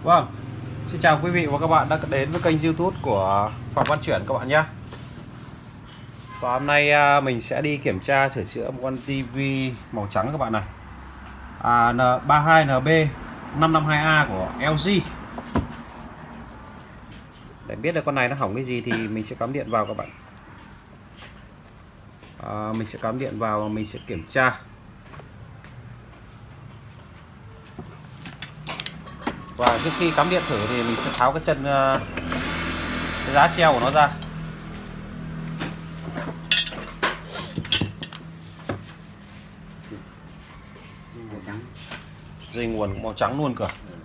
Vâng, xin chào quý vị và các bạn đã đến với kênh YouTube của Phạm Văn Chuyển các bạn nhé. Và hôm nay mình sẽ đi kiểm tra sửa chữa một con tivi màu trắng các bạn này, N32NB 552A của LG. Để biết được con này nó hỏng cái gì thì mình sẽ cắm điện vào các bạn. Mình sẽ cắm điện vào và mình sẽ kiểm tra. Và trước khi cắm điện thử thì mình sẽ tháo cái chân, cái giá treo của nó ra. Dây nguồn màu trắng luôn cơ.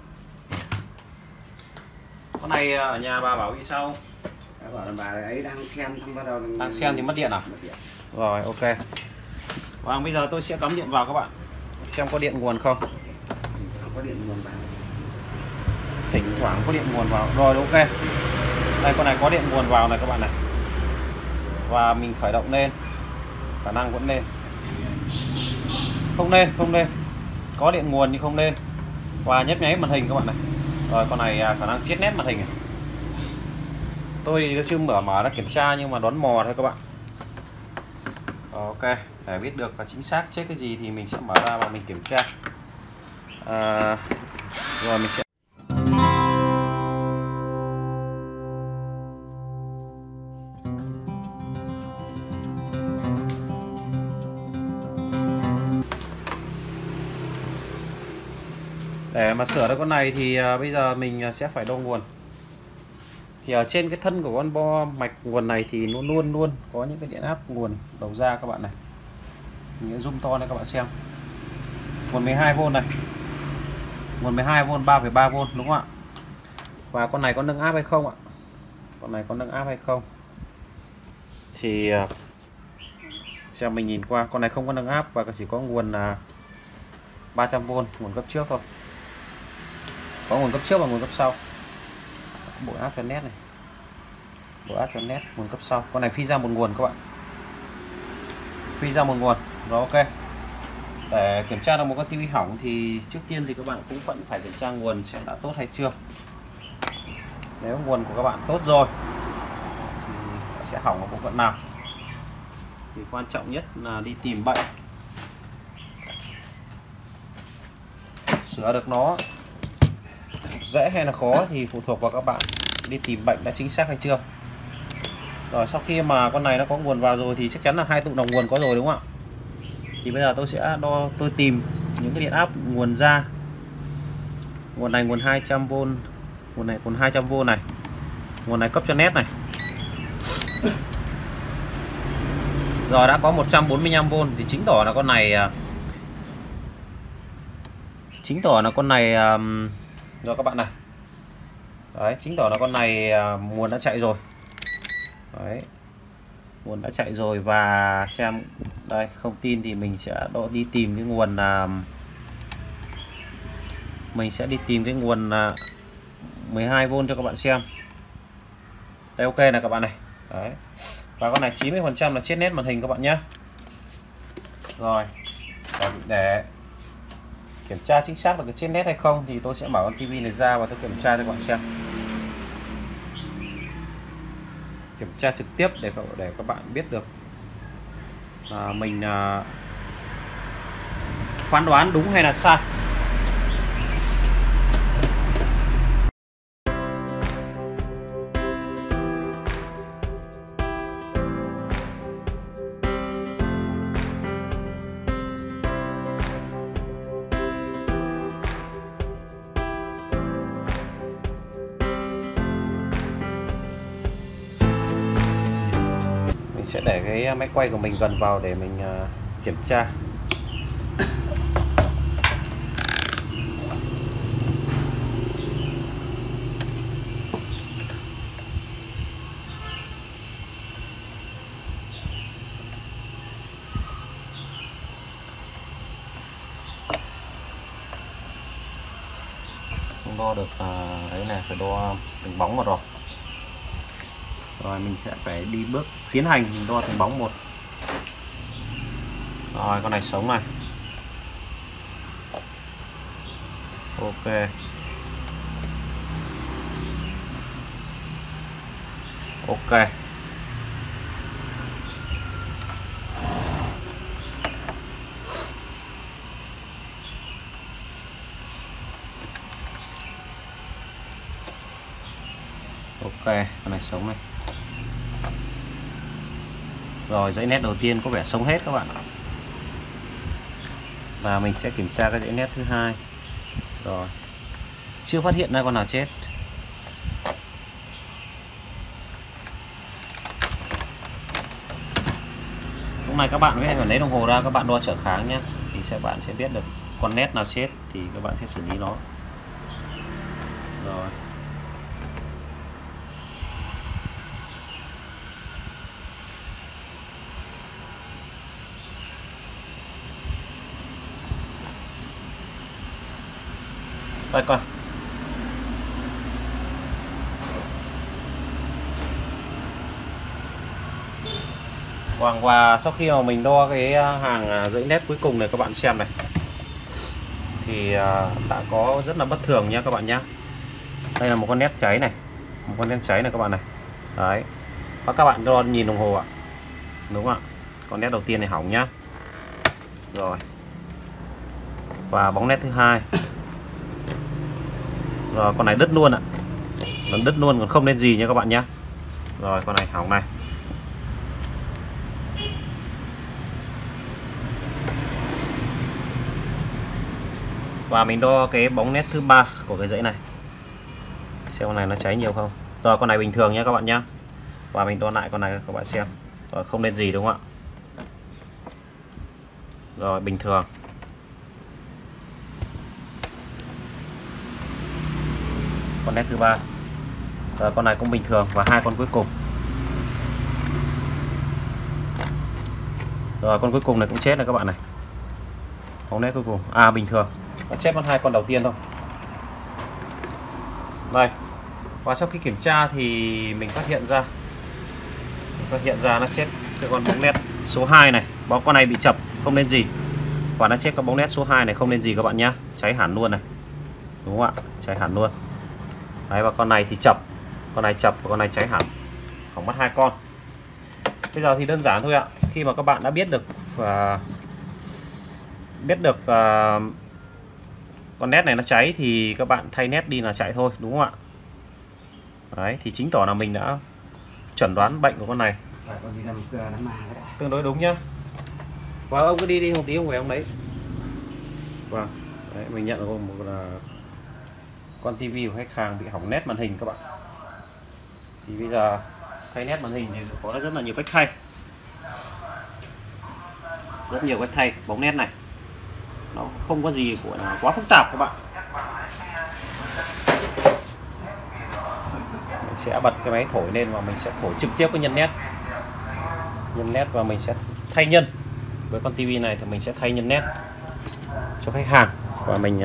Con này ở nhà bà bảo vì sao? Bảo là bà ấy đang xem xong bắt đầu đang xem thì mất điện à? Mất điện. Rồi, ok. Và bây giờ tôi sẽ cắm điện vào các bạn, xem có điện nguồn không. Không có điện nguồn vào. Thỉnh thoảng có điện nguồn vào. Rồi, ok. Đây, con này có điện nguồn vào này các bạn này. Và mình khởi động lên, khả năng vẫn lên. Không lên. Có điện nguồn nhưng không lên. Và nhấp nháy màn hình các bạn này. Rồi, con này khả năng chết nét màn hình này. Tôi thì chưa mở ra kiểm tra nhưng mà đoán mò thôi các bạn. Ok, để biết được là chính xác chết cái gì thì mình sẽ mở ra và mình kiểm tra. Rồi mình sẽ để mà sửa được con này thì bây giờ mình sẽ phải đo nguồn. Thì ở trên cái thân của con bo mạch nguồn này thì nó luôn có những cái điện áp nguồn đầu ra các bạn này. Mình sẽ zoom to này các bạn xem. Nguồn 12V này. Nguồn 12V 3,3V đúng không ạ? Và con này có nâng áp hay không ạ? Con này có nâng áp hay không? Thì xem mình nhìn qua, con này không có nâng áp và chỉ có nguồn 300V nguồn cấp trước thôi. Có nguồn cấp trước và nguồn cấp sau. Bộ áp cho nét này, bộ áp cho nét, nguồn cấp sau. Con này phi ra một nguồn các bạn, phi ra một nguồn. Rồi, ok. Để kiểm tra được một con tivi hỏng thì trước tiên thì các bạn cũng vẫn phải kiểm tra nguồn xem đã tốt hay chưa. Nếu nguồn của các bạn tốt rồi thì sẽ hỏng ở bộ phận nào. Thì quan trọng nhất là đi tìm bệnh. Sửa được nó dễ hay là khó thì phụ thuộc vào các bạn đi tìm bệnh đã chính xác hay chưa. Rồi sau khi mà con này nó có nguồn vào rồi thì chắc chắn là hai tụ đồng nguồn có rồi đúng không ạ? Thì bây giờ tôi sẽ tôi tìm những cái điện áp nguồn ra. Nguồn này nguồn 200V, nguồn này nguồn 200V này, nguồn này cấp cho nét này. Rồi đã có 145V thì chứng tỏ là con này rồi các bạn này. Đấy, chứng tỏ là con này nguồn đã chạy rồi. Đấy. Nguồn đã chạy rồi và xem đây, không tin thì mình sẽ đi tìm cái nguồn mình sẽ đi tìm cái nguồn 12V cho các bạn xem. Đây, ok này các bạn này. Đấy. Và con này 90% là chết nét màn hình các bạn nhé. Rồi. Để kiểm tra chính xác là cái chết nét hay không thì tôi sẽ mở con tivi này ra và tôi kiểm tra cho các bạn xem. Kiểm tra trực tiếp để các bạn biết được mình phán đoán đúng hay là sai. Sẽ để cái máy quay của mình gần vào để mình kiểm tra. Không đo được đấy này, phải đo từng bóng một rồi. Rồi mình sẽ phải đi bước tiến hành mình đo từng bóng một. Rồi con này sống này. Ok. Ok. Ok, con này sống này. Rồi dãy nét đầu tiên có vẻ sống hết các bạn. Và mình sẽ kiểm tra cái dãy nét thứ hai. Rồi. Chưa phát hiện ra con nào chết. Lúc này các bạn phải lấy đồng hồ ra, các bạn đo trở kháng nhé. Thì bạn sẽ biết được con nét nào chết thì các bạn sẽ xử lý nó. Rồi. Đây coi. Và sau khi mà mình đo cái hàng dãy nét cuối cùng này các bạn xem này, thì đã có rất là bất thường nha các bạn nhé. Đây là một con nét cháy này, một con nét cháy này các bạn này. Đấy. Và các bạn đo nhìn đồng hồ ạ. Đúng ạ. Con nét đầu tiên này hỏng nhá. Rồi. Và bóng nét thứ hai. Rồi con này đứt luôn ạ. Nó đứt luôn còn không lên gì nha các bạn nhé. Rồi con này hỏng này. Và mình đo cái bóng nét thứ ba của cái dãy này, xem con này nó cháy nhiều không. Rồi con này bình thường nhé các bạn nhé. Và mình đo lại con này các bạn xem. Rồi không lên gì đúng không ạ. Rồi bình thường. Con nét thứ ba. Rồi con này cũng bình thường. Và hai con cuối cùng. Rồi con cuối cùng này cũng chết này các bạn này. Bóng nét cuối cùng. À bình thường. Nó chết mất hai con đầu tiên thôi. Đây. Và sau khi kiểm tra thì mình phát hiện ra nó chết cái con bóng nét số 2 này. Con này bị chập không lên gì. Và nó chết cái bóng nét số 2 này không lên gì các bạn nhá. Cháy hẳn luôn này. Đúng không ạ? Cháy hẳn luôn. Đấy, và con này thì chập. Con này chập và con này cháy hẳn. Hỏng mất hai con. Bây giờ thì đơn giản thôi ạ. Khi mà các bạn đã biết được con nét này nó cháy thì các bạn thay nét đi là chạy thôi, đúng không ạ? Đấy, thì chính tỏ là mình đã chẩn đoán bệnh của con này tương đối đúng nhá. Và ông cứ đi một tí ông về ông đấy. Vâng, đấy, mình nhận được một là con tivi của khách hàng bị hỏng nét màn hình các bạn. Thì bây giờ thay nét màn hình thì có rất là nhiều cách thay. Rất nhiều cách thay bóng nét này. Nó không có gì của quá phức tạp các bạn. Mình sẽ bật cái máy thổi lên và mình sẽ thổi trực tiếp cái nhân nét và mình sẽ thay nhân. Với con tivi này thì mình sẽ thay nhân nét cho khách hàng. Và mình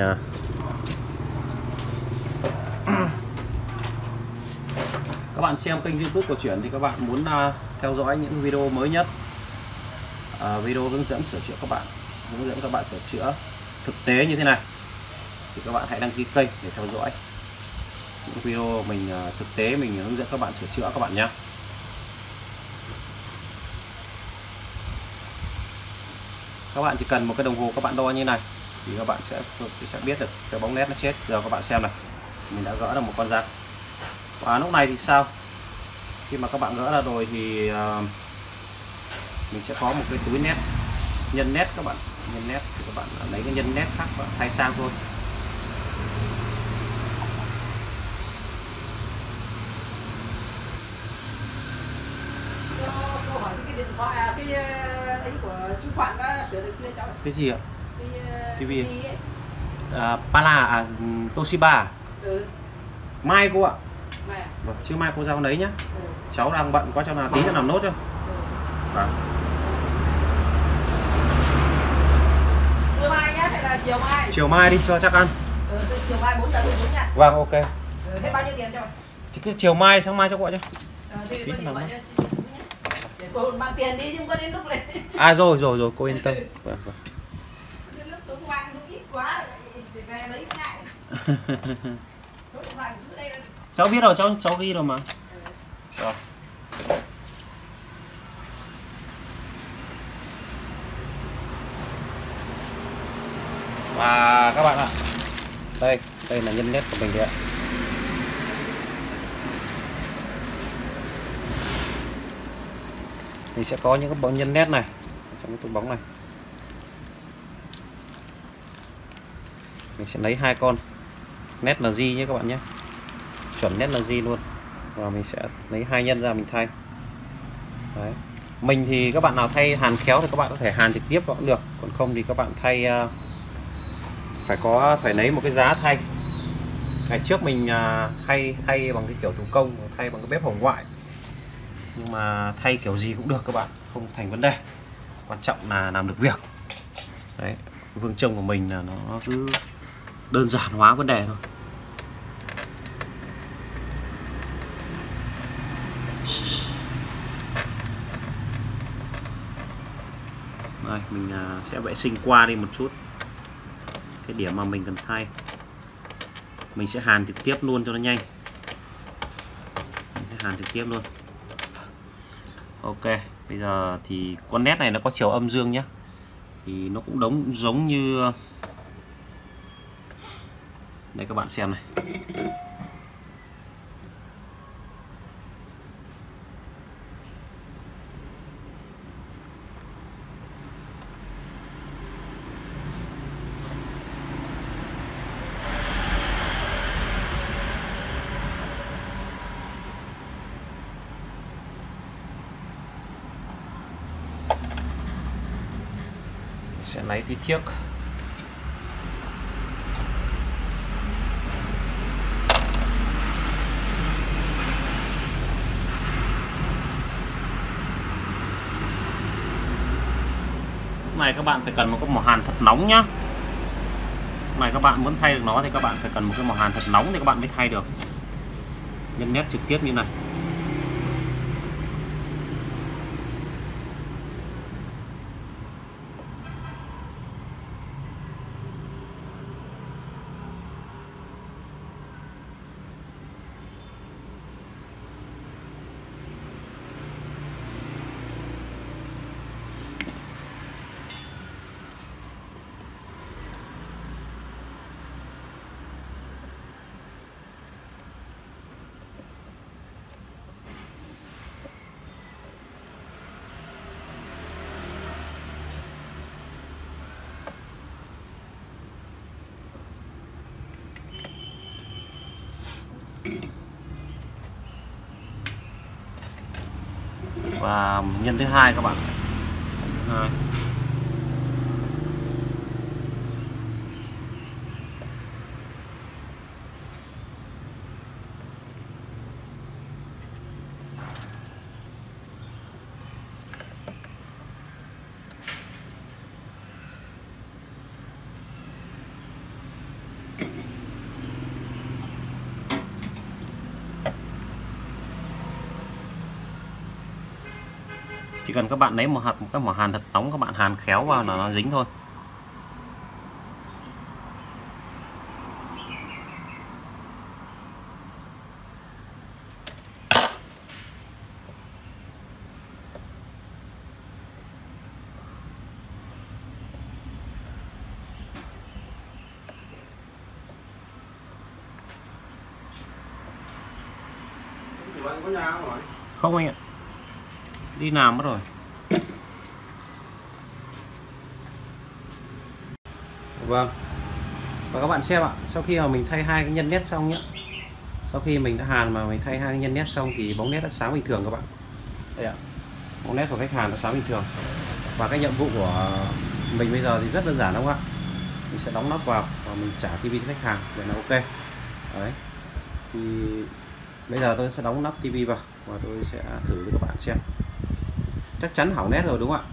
các bạn xem kênh YouTube của Chuyển thì các bạn muốn theo dõi những video mới nhất, video hướng dẫn sửa chữa hướng dẫn các bạn sửa chữa thực tế như thế này, thì các bạn hãy đăng ký kênh để theo dõi những video mình thực tế mình hướng dẫn các bạn sửa chữa các bạn nhé. Các bạn chỉ cần một cái đồng hồ các bạn đo như này thì các bạn sẽ biết được cái bóng nét nó chết. Giờ các bạn xem này, mình đã gỡ được một con ra. Và lúc này thì sao? Khi mà các bạn gỡ ra rồi thì mình sẽ có một cái túi nét, nhân nét các bạn, nhân nét thì các bạn lấy cái nhân nét khác và thay sang thôi. Cái gì ạ? TV Pala Toshiba. Mai cô ạ. Vâng, chứ mai cô ra con đấy nhá. Cháu đang bận quá, cháu nào tí cho làm nốt cho. Vâng. Mai nhá, hay là chiều mai? Chiều mai đi cho chắc ăn. Chiều mai 4 giờ tôi xuống nhá. Vâng, ok. Thế bao nhiêu tiền cho? Thì cứ chiều mai, sáng mai cho gọi cho. Thì tôi gọi cho chị nhé. Để cô mang tiền đi chứ không có đến lúc này. À rồi, cô yên tâm. Vâng. Đến lúc xuống mang cũng ít quá thì về lấy ngại. Cháu biết rồi, cháu ghi rồi mà. Rồi. Và các bạn ạ, đây là nhân nét của mình đấy ạ. Mình sẽ có những cái bóng nhân nét này trong cái túi bóng này. Mình sẽ lấy 2 con nét là gì nhé các bạn nhé, chuẩn nét là gì luôn, và mình sẽ lấy 2 nhân ra mình thay. Đấy. Mình thì các bạn nào thay hàn khéo thì các bạn có thể hàn trực tiếp cũng được, còn không thì các bạn thay phải lấy một cái giá thay. Ngày trước mình thay bằng cái kiểu thủ công, thay bằng cái bếp hồng ngoại, nhưng mà thay kiểu gì cũng được các bạn, không thành vấn đề, quan trọng là làm được việc. Đấy, phương châm của mình là nó cứ đơn giản hóa vấn đề thôi. Đây, mình sẽ vệ sinh qua đi một chút cái điểm mà mình cần thay. Mình sẽ hàn trực tiếp luôn cho nó nhanh. Mình sẽ hàn trực tiếp luôn. Ok, bây giờ thì con nét này nó có chiều âm dương nhé, thì nó cũng giống như đây các bạn xem này. Sẽ lấy tí thiếc. Lúc này các bạn phải cần một cái màu hàn thật nóng nhá. Lúc này các bạn muốn thay được nó thì các bạn phải cần một cái màu hàn thật nóng thì các bạn mới thay được. Nhân nét trực tiếp như này. Và nhân thứ hai các bạn. Nhân chỉ cần các bạn lấy một cái màu hàn thật nóng, các bạn hàn khéo vào là nó dính thôi. Không anh ạ, đi làm mất rồi. Vâng, và các bạn xem ạ, sau khi mà mình thay 2 cái nhân nét xong nhé, sau khi mình đã hàn mà mình thay 2 cái nhân nét xong thì bóng nét đã sáng bình thường các bạn. Đây ạ, bóng nét của khách hàng đã sáng bình thường. Và cái nhiệm vụ của mình bây giờ thì rất đơn giản đúng không ạ? Mình sẽ đóng nắp vào và mình trả tivi cho khách hàng, vậy là ok. Đấy, thì bây giờ tôi sẽ đóng nắp tivi vào và tôi sẽ thử cho các bạn xem. Chắc chắn hỏng nét rồi đúng không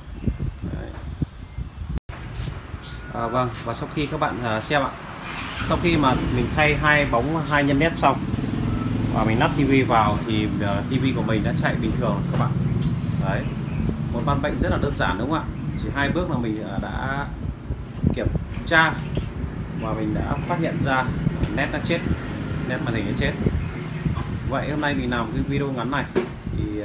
ạ? Vâng, và sau khi các bạn xem ạ, sau khi mà mình thay 2 nhân nét xong và mình lắp tivi vào thì tivi của mình đã chạy bình thường các bạn. Đấy, một căn bệnh rất là đơn giản đúng không ạ? Chỉ 2 bước là mình đã kiểm tra và mình đã phát hiện ra nét đã chết, nét màn hình đã chết. Vậy hôm nay mình làm cái video ngắn này thì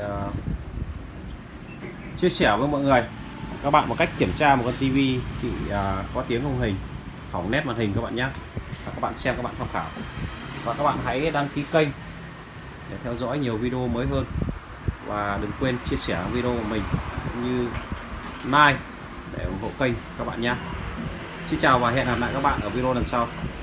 chia sẻ với mọi người các bạn một cách kiểm tra một con tivi bị có tiếng không hình hỏng nét màn hình các bạn nhé. Các bạn xem, các bạn tham khảo, và các bạn hãy đăng ký kênh để theo dõi nhiều video mới hơn, và đừng quên chia sẻ video của mình cũng như like để ủng hộ kênh các bạn nhé. Xin chào và hẹn gặp lại các bạn ở video lần sau.